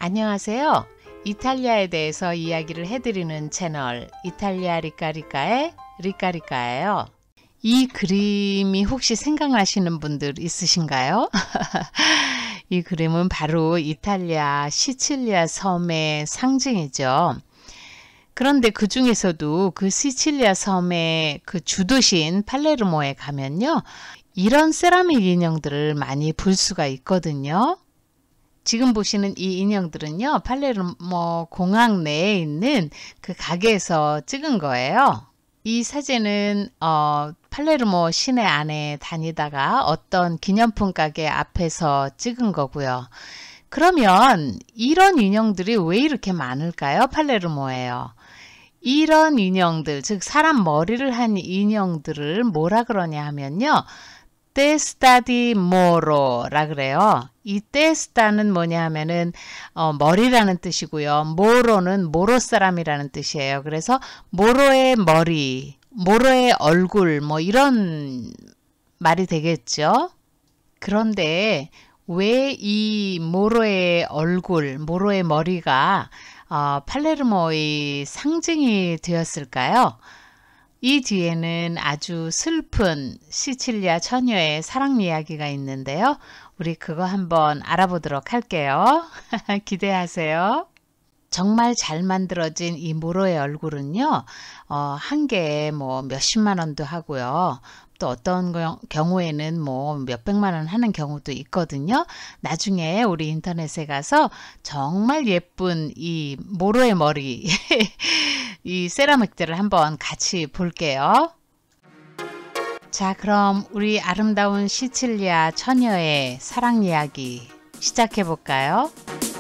안녕하세요. 이탈리아에 대해서 이야기를 해드리는 채널 이탈리아 리카리카의 리카리카예요. 이 그림이 혹시 생각나시는 분들 있으신가요? 이 그림은 바로 이탈리아 시칠리아 섬의 상징이죠. 그런데 그 중에서도 그 시칠리아 섬의 그 주도시인 팔레르모에 가면요, 이런 세라믹 인형들을 많이 볼 수가 있거든요. 지금 보시는 이 인형들은요, 팔레르모 공항 내에 있는 그 가게에서 찍은 거예요. 이 사진은 팔레르모 시내 안에 다니다가 어떤 기념품 가게 앞에서 찍은 거고요. 그러면 이런 인형들이 왜 이렇게 많을까요? 팔레르모에요. 이런 인형들, 즉 사람 머리를 한 인형들을 뭐라 그러냐 하면요, 테스타 디 모로라 그래요. 이 테스타는 뭐냐 하면은 머리라는 뜻이고요. 모로는 모로 사람이라는 뜻이에요. 그래서 모로의 머리, 모로의 얼굴 뭐 이런 말이 되겠죠. 그런데 왜 이 모로의 얼굴, 모로의 머리가 팔레르모의 상징이 되었을까요? 이 뒤에는 아주 슬픈 시칠리아 처녀의 사랑 이야기가 있는데요. 우리 그거 한번 알아보도록 할게요. 기대하세요. 정말 잘 만들어진 이 모로의 얼굴은요, 한 개에 뭐 몇십만 원도 하고요. 또 어떤 경우에는 뭐 몇백만 원 하는 경우도 있거든요. 나중에 우리 인터넷에 가서 정말 예쁜 이 모로의 머리 이 세라믹들을 한번 같이 볼게요. 자, 그럼 우리 아름다운 시칠리아 처녀의 사랑 이야기 시작해 볼까요?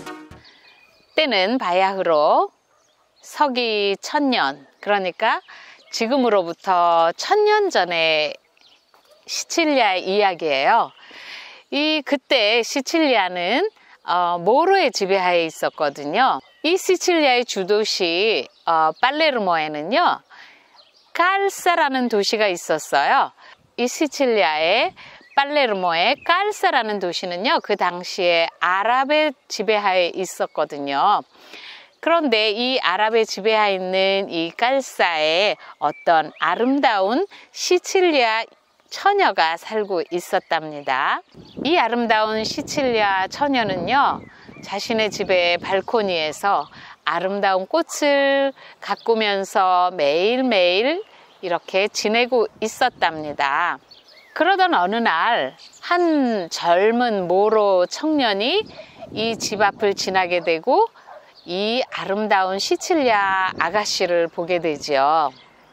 때는 바야흐로 서기 1000년, 그러니까 지금으로부터 1000년 전에 시칠리아의 이야기예요. 그때 시칠리아는 모로의 지배하에 있었거든요. 이 시칠리아의 주도시 팔레르모에는요, 칼사라는 도시가 있었어요. 이 시칠리아의 팔레르모의 칼사라는 도시는요, 그 당시에 아랍의 지배하에 있었거든요. 그런데 이 아랍의 지배하에 있는 이 칼사에 어떤 아름다운 시칠리아 처녀가 살고 있었답니다. 이 아름다운 시칠리아 처녀는요, 자신의 집의 발코니에서 아름다운 꽃을 가꾸면서 매일매일 이렇게 지내고 있었답니다. 그러던 어느 날 한 젊은 모로 청년이 이 집 앞을 지나게 되고 이 아름다운 시칠리아 아가씨를 보게 되죠.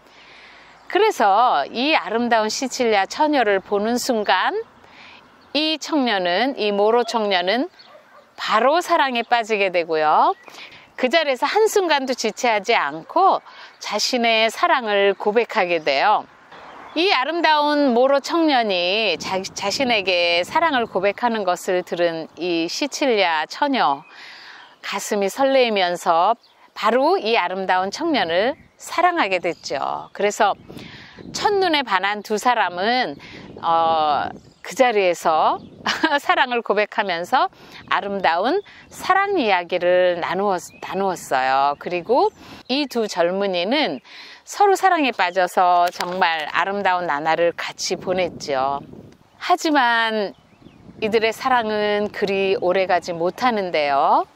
그래서 이 아름다운 시칠리아 처녀를 보는 순간 이 모로 청년은 바로 사랑에 빠지게 되고요. 그 자리에서 한순간도 지체하지 않고 자신의 사랑을 고백하게 돼요. 이 아름다운 모로 청년이 자신에게 사랑을 고백하는 것을 들은 이 시칠리아 처녀, 가슴이 설레이면서 바로 이 아름다운 청년을 사랑하게 됐죠. 그래서 첫눈에 반한 두 사람은 그 자리에서 사랑을 고백하면서 아름다운 사랑 이야기를 나누었어요. 그리고 이 두 젊은이는 서로 사랑에 빠져서 정말 아름다운 나날을 같이 보냈죠. 하지만 이들의 사랑은 그리 오래가지 못하는데요.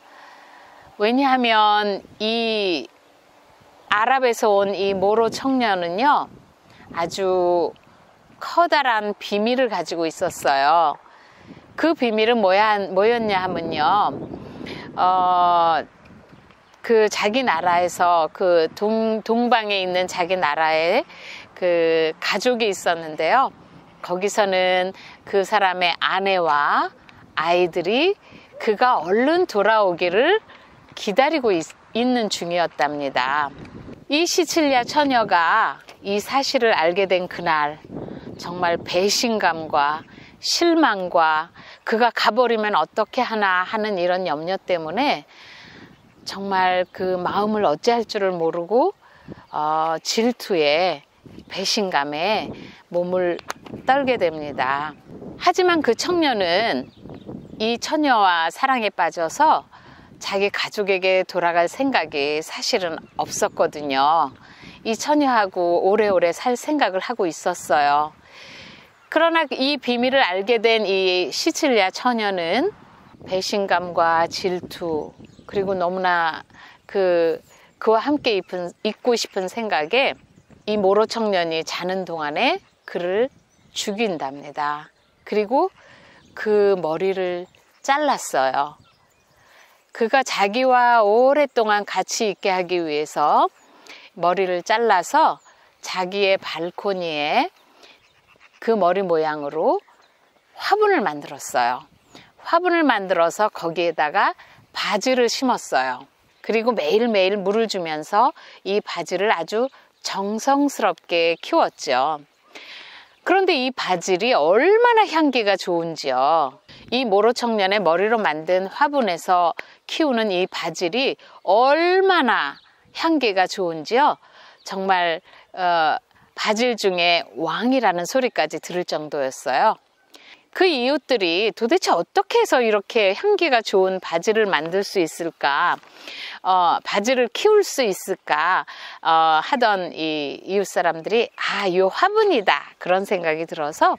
왜냐하면 이 아랍에서 온 이 모로 청년은요, 아주 커다란 비밀을 가지고 있었어요. 그 비밀은 뭐였냐 하면요, 그 자기 나라에서 그 동방에 있는 자기 나라에 그 가족이 있었는데요. 거기서는 그 사람의 아내와 아이들이 그가 얼른 돌아오기를 기다리고 있는 중이었답니다. 이 시칠리아 처녀가 이 사실을 알게 된 그날, 정말 배신감과 실망과 그가 가버리면 어떻게 하나 하는 이런 염려 때문에 정말 그 마음을 어찌할 줄을 모르고 질투에, 배신감에 몸을 떨게 됩니다. 하지만 그 청년은 이 처녀와 사랑에 빠져서 자기 가족에게 돌아갈 생각이 사실은 없었거든요. 이 처녀하고 오래오래 살 생각을 하고 있었어요. 그러나 이 비밀을 알게 된 이 시칠리아 처녀는 배신감과 질투, 그리고 너무나 그와 함께 있고 싶은 생각에 이 모로 청년이 자는 동안에 그를 죽인답니다. 그리고 그 머리를 잘랐어요. 그가 자기와 오랫동안 같이 있게 하기 위해서 머리를 잘라서 자기의 발코니에 그 머리 모양으로 화분을 만들었어요. 화분을 만들어서 거기에다가 바지를 심었어요. 그리고 매일매일 물을 주면서 이 바지를 아주 정성스럽게 키웠죠. 그런데 이 바질이 얼마나 향기가 좋은지요. 이 모로 청년의 머리로 만든 화분에서 키우는 이 바질이 얼마나 향기가 좋은지요. 정말 바질 중에 왕이라는 소리까지 들을 정도였어요. 그 이웃들이 도대체 어떻게 해서 이렇게 향기가 좋은 바질을 만들 수 있을까, 바질을 키울 수 있을까 하던 이 이웃 사람들이 이 화분이다 그런 생각이 들어서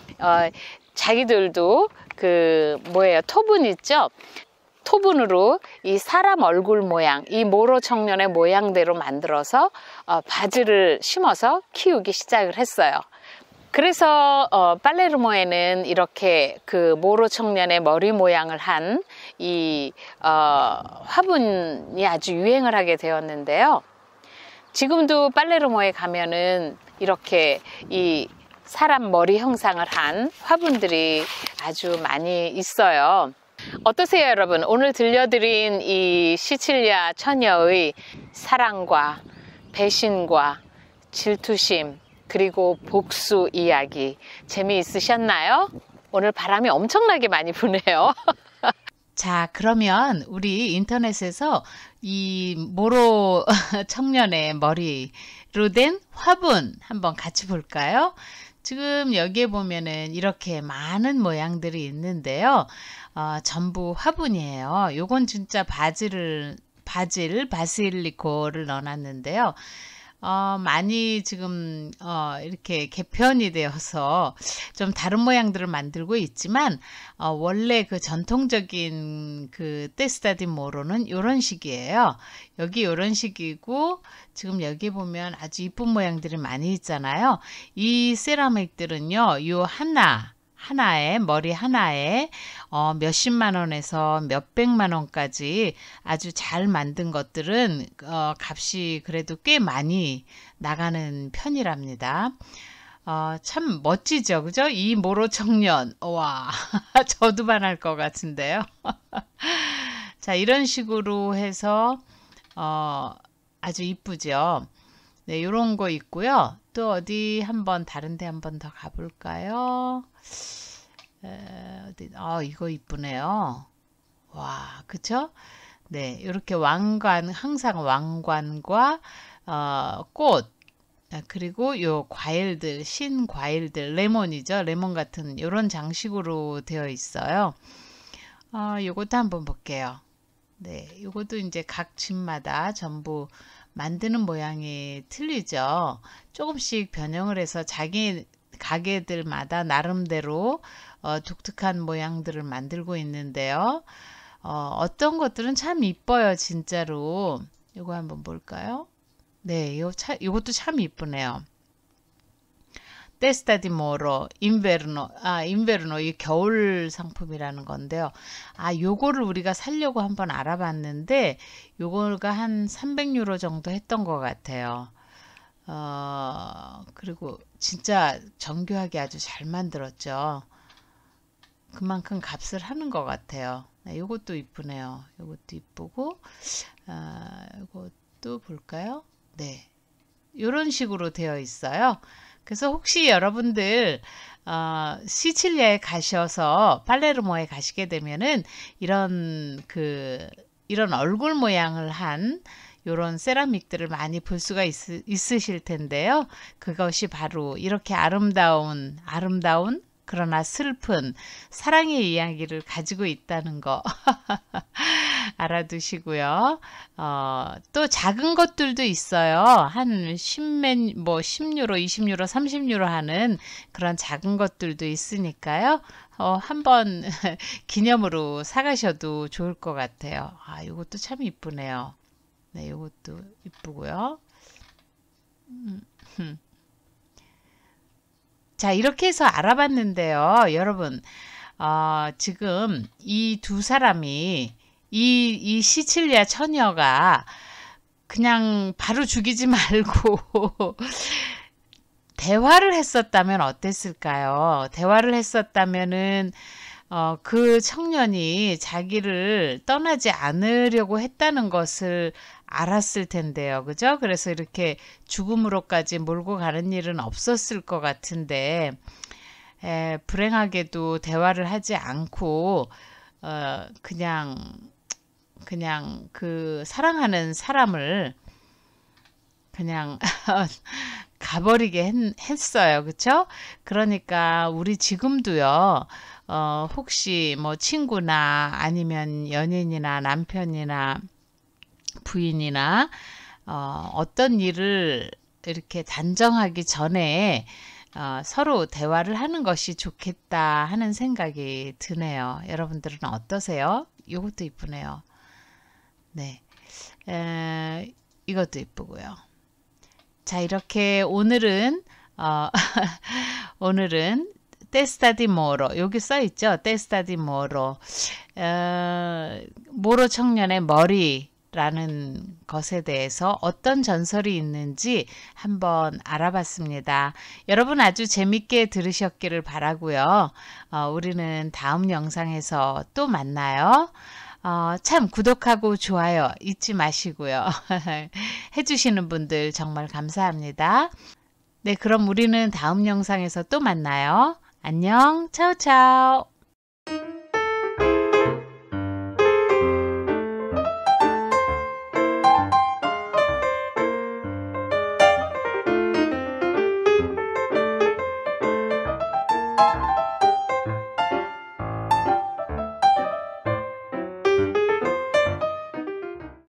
자기들도 토분 있죠? 토분으로 이 사람 얼굴 모양, 이 모로 청년의 모양대로 만들어서 바질을 심어서 키우기 시작을 했어요. 그래서 팔레르모에는 이렇게 그 모로 청년의 머리 모양을 한 이 화분이 아주 유행을 하게 되었는데요. 지금도 팔레르모에 가면은 이렇게 이 사람 머리 형상을 한 화분들이 아주 많이 있어요. 어떠세요, 여러분? 오늘 들려드린 이 시칠리아 처녀의 사랑과 배신과 질투심, 그리고 복수 이야기 재미있으셨나요? 오늘 바람이 엄청나게 많이 부네요. 자, 그러면 우리 인터넷에서 이 모로 청년의 머리로 된 화분 한번 같이 볼까요? 지금 여기에 보면은 이렇게 많은 모양들이 있는데요. 전부 화분이에요. 요건 진짜 바실리코를 넣어놨는데요. 많이 지금 이렇게 개편이 되어서 좀 다른 모양들을 만들고 있지만 원래 그 전통적인 그 테스타 디 모로는 이런 식이에요. 여기 이런 식이고, 지금 여기 보면 아주 이쁜 모양들이 많이 있잖아요. 이 세라믹들은요, 요 하나에 머리 하나에 몇십만 원에서 몇백만 원까지 아주 잘 만든 것들은 값이 그래도 꽤 많이 나가는 편이랍니다. 참 멋지죠, 그죠? 이 모로 청년, 와, 저도 반할 것 같은데요. 자, 이런 식으로 해서 아주 이쁘죠. 네, 요런 거 있고요. 또 어디 다른 데 한번 더 가볼까요? 이거 이쁘네요. 와, 그쵸? 네, 이렇게 항상 왕관과 꽃, 그리고 요 과일들, 신과일들, 레몬이죠. 레몬 같은 이런 장식으로 되어 있어요. 요것도 한번 볼게요. 네, 요것도 이제 각 집마다 전부 만드는 모양이 틀리죠. 조금씩 변형을 해서 자기 가게들마다 나름대로 독특한 모양들을 만들고 있는데요. 어떤 것들은 참 이뻐요, 진짜로. 이거 한번 볼까요? 네, 이것도 참 이쁘네요. 테스타 디 모로 인베르노, 이 겨울 상품이라는 건데요. 요거를 우리가 살려고 한번 알아봤는데 요거가 한 300유로 정도 했던 것 같아요. 그리고 진짜 정교하게 아주 잘 만들었죠. 그만큼 값을 하는 것 같아요. 네, 요것도 이쁘네요. 요것도 이쁘고, 요것도 볼까요? 네, 요런 식으로 되어 있어요. 그래서 혹시 여러분들 시칠리아에 가셔서 팔레르모에 가시게 되면은 이런 얼굴 모양을 한 요런 세라믹들을 많이 볼 수가 있으실 텐데요. 그것이 바로 이렇게 아름다운 그러나 슬픈 사랑의 이야기를 가지고 있다는 거. 알아두시고요. 또 작은 것들도 있어요. 한 10유로, 20유로, 30유로 하는 그런 작은 것들도 있으니까요. 한번 기념으로 사가셔도 좋을 것 같아요. 아, 이것도 참 이쁘네요. 네, 이것도 이쁘고요. 자, 이렇게 해서 알아봤는데요. 여러분, 지금 이 두 사람이 이 시칠리아 처녀가 그냥 바로 죽이지 말고 대화를 했었다면 어땠을까요? 대화를 했었다면은 그 청년이 자기를 떠나지 않으려고 했다는 것을 알았을 텐데요. 그죠? 그래서 이렇게 죽음으로까지 몰고 가는 일은 없었을 것 같은데, 불행하게도 대화를 하지 않고, 그냥 그 사랑하는 사람을 그냥 가버리게 했어요. 그쵸? 그러니까 우리 지금도요, 혹시 뭐 친구나 아니면 연인이나 남편이나 부인이나 어떤 일을 이렇게 단정하기 전에 서로 대화를 하는 것이 좋겠다 하는 생각이 드네요. 여러분들은 어떠세요? 이것도 이쁘네요. 네, 이것도 이쁘고요. 자, 이렇게 오늘은 오늘은 테스타 디 모로, 여기 써 있죠. 테스타 디 모로, 모로 청년의 머리라는 것에 대해서 어떤 전설이 있는지 한번 알아봤습니다. 여러분 아주 재밌게 들으셨기를 바라고요. 우리는 다음 영상에서 또 만나요. 참 구독하고 좋아요 잊지 마시고요. 해주시는 분들 정말 감사합니다. 네, 그럼 우리는 다음 영상에서 또 만나요. 안녕, 차오차오.